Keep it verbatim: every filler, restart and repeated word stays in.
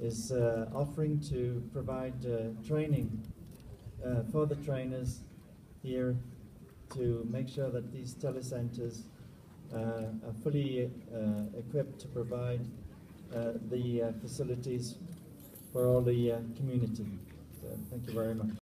is uh, offering to provide uh, training uh, for the trainers here to make sure that these telecenters uh, are fully uh, equipped to provide uh, the uh, facilities for all the uh, community. So thank you very much.